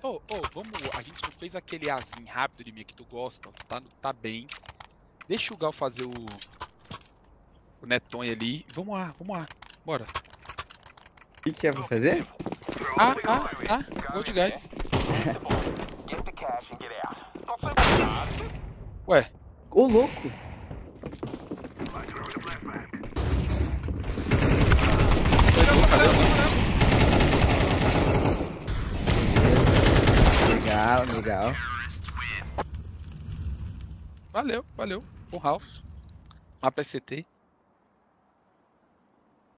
Vamos. A gente não fez aquele azinho rápido de mim que tu gosta. Tá bem. Deixa o Gal fazer o Netonho ali. Vamos lá. Bora. O que é pra fazer? Gold guys. Ué. Ô, louco! Legal. Valeu. Com Ralph. Uma PCT.